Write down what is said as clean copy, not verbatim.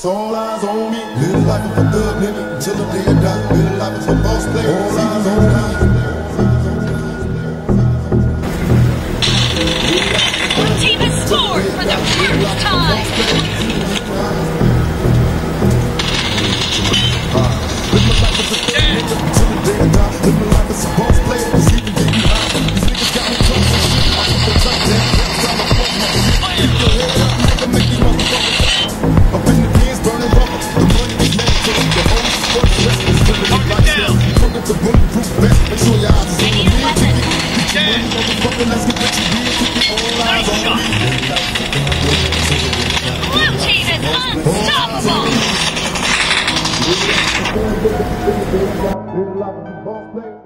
All eyes on me. Live life of a thug nigga till the day I die. Live life as a boss player. All eyes on me. One team has scored for the first time. Live my life as a thug nigga till the day I die. Live my life as a boss player. Cause he can get me high. These niggas got me close and shit. I put the top down. Time to fuck my shit. Keep your head up, nigga. Make these motherfuckers up in the pins, burning rubber. The money is mandatory. The whole sport dress is living the lifestyle. Fuck up the bulletproof vest. Make sure your eyes is on the real ticket. Get your money, motherfucker. Let's get what you did. Keep your own eyes on me. Blue team is unstoppable. Live life as a boss player.